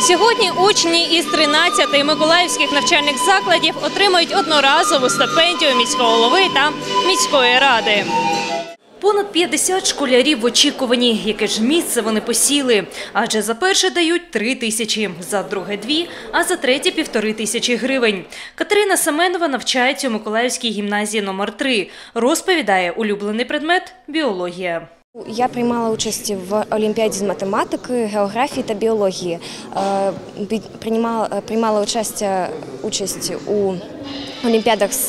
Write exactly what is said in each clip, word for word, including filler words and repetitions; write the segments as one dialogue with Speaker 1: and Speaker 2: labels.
Speaker 1: Сьогодні учні із тринадцяти миколаївських навчальних закладів отримують одноразову стипендію міського голови та міської ради. Понад п'ятдесят школярів в очікуванні, яке ж місце вони посіли. Адже за перше дають три тисячі, за друге – дві, а за третє – півтори тисячі гривень. Катерина Семенова навчається у Миколаївській гімназії номер три. Розповідає, улюблений предмет – біологія.
Speaker 2: Я приймала участь в Олімпіаді з математики, географії та біології. Приймала, приймала участь, участь у Олімпіадах з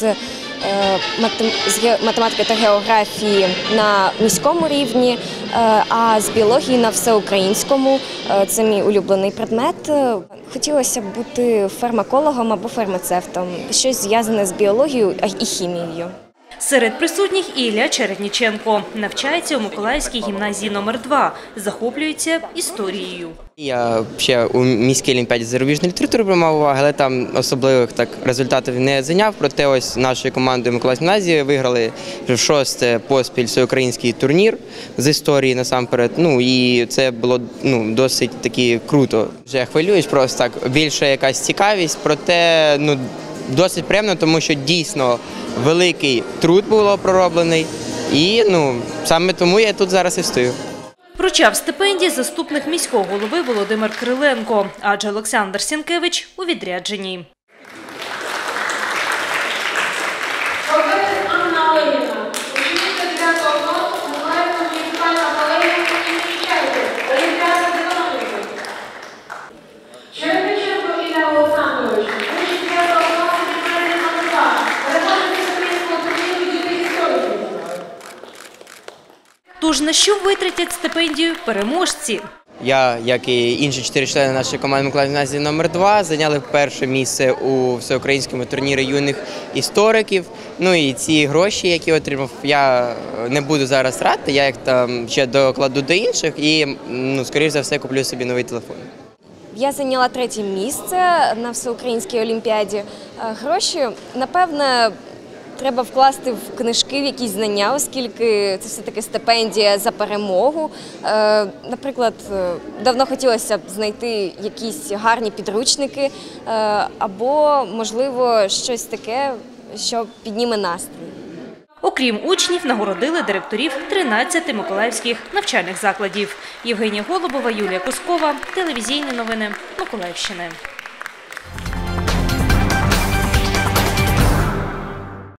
Speaker 2: з математики та географії на міському рівні, а з біології на всеукраїнському. Це мій улюблений предмет. Хотілося б бути фармакологом або фармацевтом, щось зв'язане з біологією і хімією.
Speaker 1: Серед присутніх і Ілля Чередніченко. Навчається у Миколаївській гімназії номер два. Захоплюється історією.
Speaker 3: Я ще у міській олімпіаді з зарубіжної літератури приймав увагу, але там особливих так результатів не зайняв. Проте ось нашою командою Миколаївської гімназії виграли в шосте поспіль всеукраїнський турнір з історії насамперед. Ну і це було ну досить таки круто. Вже хвилююсь, просто так більше якась цікавість, проте ну досить приємно, тому що дійсно великий труд було пророблений, і ну саме тому я тут зараз і стою.
Speaker 1: Вручав стипендії заступник міського голови Володимир Криленко, адже Олександр Сінкевич у відрядженні. Тож на що витратять стипендію переможці?
Speaker 3: Я, як і інші чотири члени нашої команди Миколаївської гімназії номер два, зайняли перше місце у всеукраїнському турнірі юних істориків. Ну і ці гроші, які отримав, я не буду зараз тратити, я їх там ще докладу до інших і, ну, скоріш за все, куплю собі новий телефон.
Speaker 2: Я зайняла третє місце на всеукраїнській олімпіаді. Гроші, напевне, треба вкласти в книжки, в якісь знання, оскільки це все-таки стипендія за перемогу. Наприклад, давно хотілося б знайти якісь гарні підручники або, можливо, щось таке, що підніме настрій.
Speaker 1: Окрім учнів, нагородили директорів тринадцяти миколаївських навчальних закладів. Євгенія Голубова, Юлія Кускова, телевізійні новини Миколаївщини.